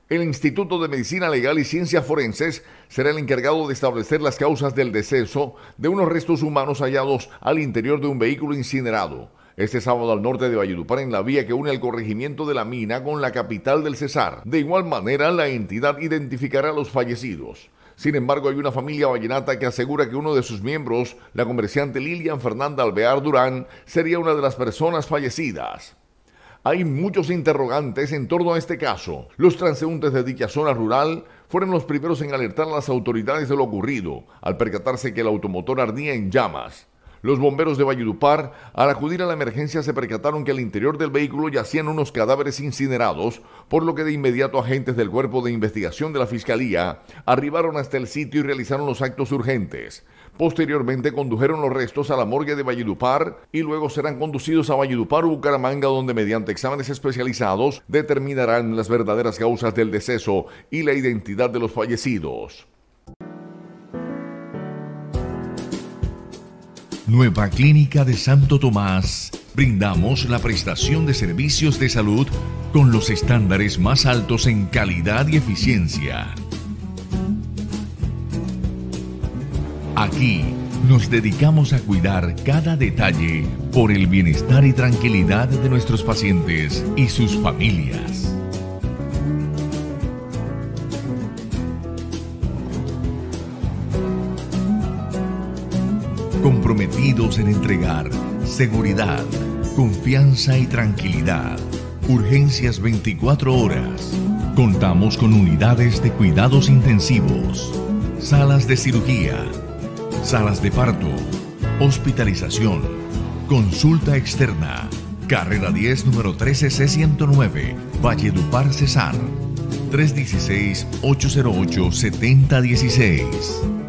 El Instituto de Medicina Legal y Ciencias Forenses será el encargado de establecer las causas del deceso de unos restos humanos hallados al interior de un vehículo incinerado este sábado al norte de Valledupar, en la vía que une el corregimiento de La Mina con la capital del Cesar. De igual manera, la entidad identificará a los fallecidos. Sin embargo, hay una familia vallenata que asegura que uno de sus miembros, la comerciante Lilian Fernanda Alvear Durán, sería una de las personas fallecidas. Hay muchos interrogantes en torno a este caso. Los transeúntes de dicha zona rural fueron los primeros en alertar a las autoridades de lo ocurrido, al percatarse que el automotor ardía en llamas. Los bomberos de Valledupar, al acudir a la emergencia, se percataron que al interior del vehículo yacían unos cadáveres incinerados, por lo que de inmediato agentes del Cuerpo de Investigación de la Fiscalía arribaron hasta el sitio y realizaron los actos urgentes. Posteriormente condujeron los restos a la morgue de Valledupar y luego serán conducidos a Valledupar o Bucaramanga, donde mediante exámenes especializados determinarán las verdaderas causas del deceso y la identidad de los fallecidos. Nueva Clínica de Santo Tomás. Brindamos la prestación de servicios de salud con los estándares más altos en calidad y eficiencia. Aquí nos dedicamos a cuidar cada detalle por el bienestar y tranquilidad de nuestros pacientes y sus familias. Comprometidos en entregar seguridad, confianza y tranquilidad. Urgencias 24 horas. Contamos con unidades de cuidados intensivos, salas de cirugía, salas de parto, hospitalización, consulta externa. Carrera 10, número 13C109, Valledupar, Cesar. 316-808-7016.